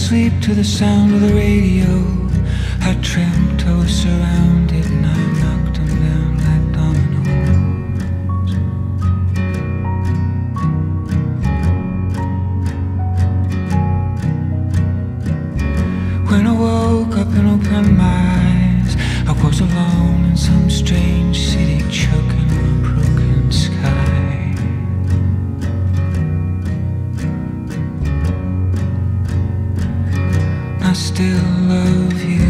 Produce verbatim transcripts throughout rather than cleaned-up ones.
asleep to the sound of the radio. I dreamt I was surrounded and I knocked them down like dominoes. When I woke up and opened my eyes, I was alone in some strange city, choking on a broken sky. I still love you.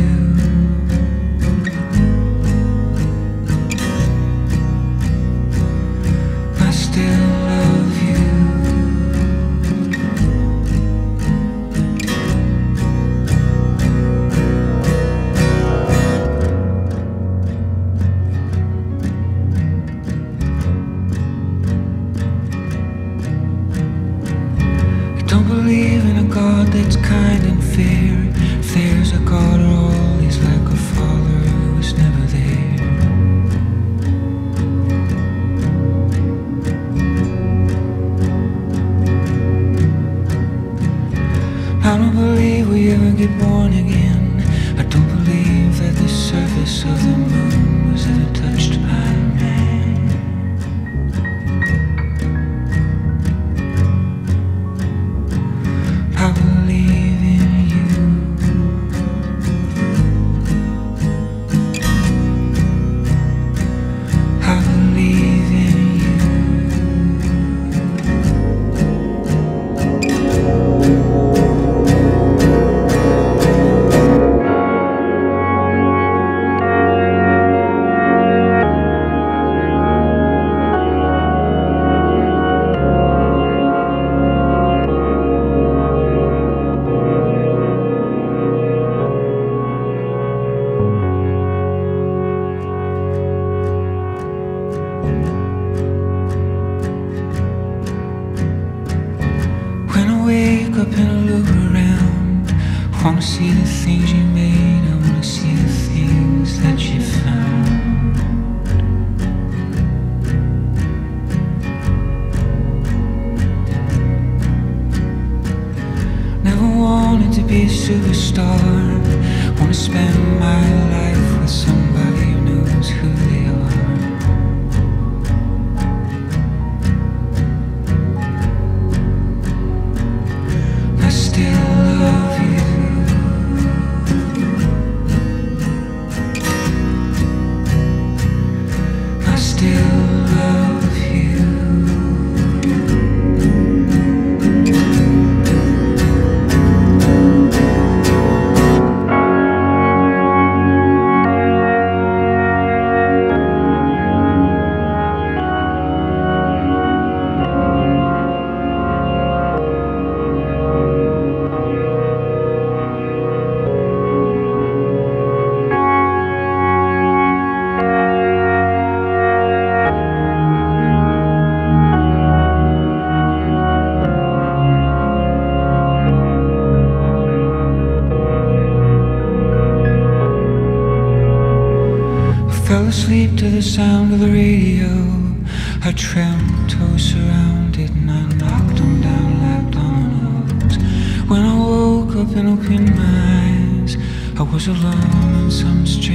I still love you. I don't believe in a God that's kind and fair. If there's a God at all, he's like a father who was never there. I don't believe we ever get born again. I don't believe that the surface of the moon was ever touched by man. I believe in you. I believe in you. When I wake up and I look around, I wanna see the things you made, I wanna see the things that you found. Never wanted to be a superstar, wanna spend my life with somebody who knows who they are. I still love you. I still love you. Fell asleep to the sound of the radio. I dreamt I was surrounded and I knocked them down like dominoes. When I woke up and opened my eyes, I was alone in some strange